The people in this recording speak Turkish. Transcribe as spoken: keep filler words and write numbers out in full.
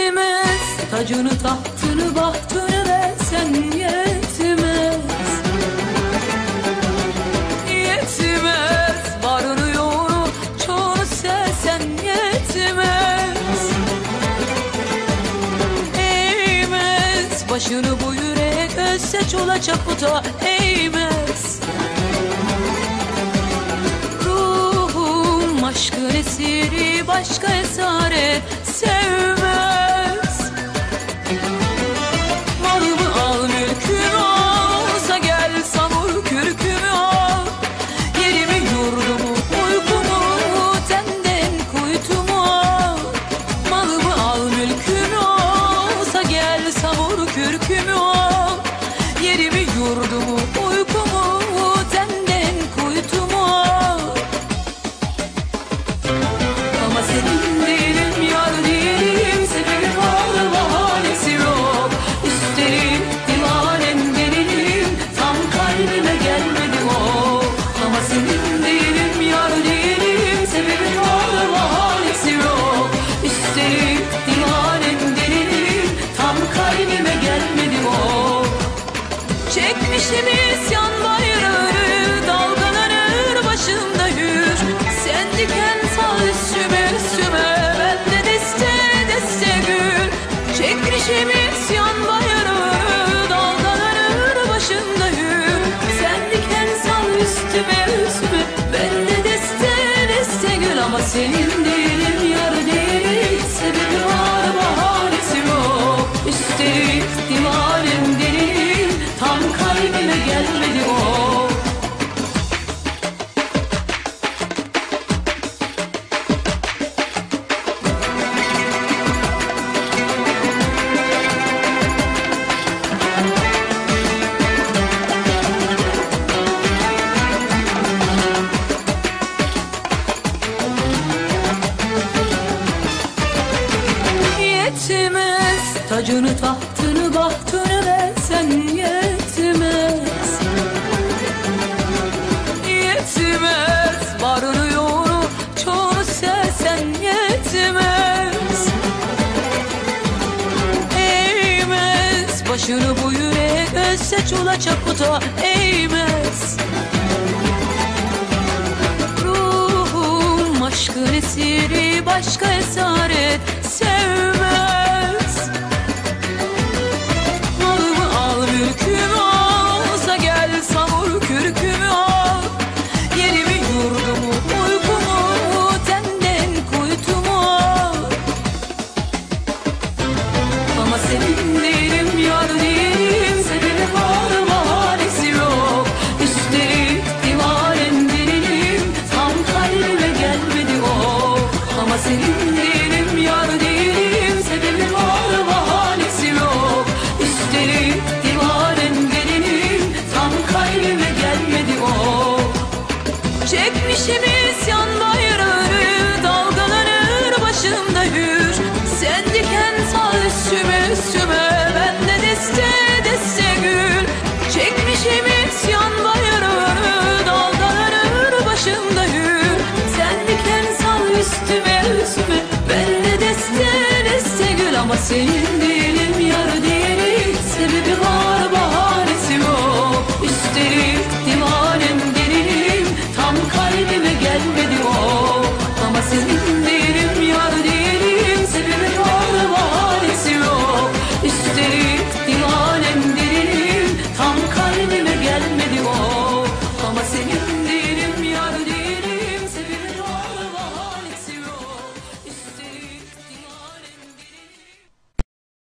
Yetmez tacını tahtını bahtını versen yetmez. Yetmez varını yoğunu çoğunu sevsen yetmez. Eğmez başını bu yürek ölse çola çaputa eğmez. Ruhum aşkın esiri başka esaret sevmez. Malımı al mülkümü olsa gel savur kürkümü al. Yerimi yurdumu uykumu tenden kuytumu al. Malımı al mülkümü olsa gel savur kürkümü al. Yerimi yurdumu uykumu tenden kuytumu al. Ama senin değilim yar değilim, sebebi var bahanesi yok. Üstelik divanem delilim, tam kalbime gelmedi o. Ama senin değilim yar değilim, sebebi var bahanesi yok. Üstelik divanem delilim, tam kalbime gelmedi o. Çekmişim isyan bayrağını, dalgalanır başımda hür. Sen diken sal üstüme üstüme, ben de deste deste gül. Çekmişim isyan bayrağını, dalgalanır başımda hür. Sen diken sal üstüme üstüme, ben de deste deste gül. Ama senin değilim yar değil, sebebi var bahanesi yok. Üstelik divanem delilim, tam kalbime gelmedi o. Yetmez tacını tahtını bahtını versen yetmez. Yetmez varını yoğunu çoğunu sevsen yetmez. Eğmez başını bu yürek ölse çula çaputa eğmez. Ruhum aşkın esiri başka esaret sevmez. Malımı al mülkümü olsa gel savur kürkümü al. Yerimi yurdumu uykumu tenden kuytumu al. Ama senin değilim yar değilim, sebebi var bahanesi yok. Üstelik divanem delilim, tam kalbime gelmedi o. Ama senin değilim yar değilim, sebebi var bahanesi yok. Üstelik divanem delilim, tam kalbime gelmedi o. Çekmişim isyan bayrağını, dalgalanır başımda hür. Sen diken sal üstüme üstüme, ben de deste deste gül. Çekmişim isyan bayrağını, dalgalanır başımda hür. Sen diken sal üstüme üstüme, ben de deste deste gül. Ama senin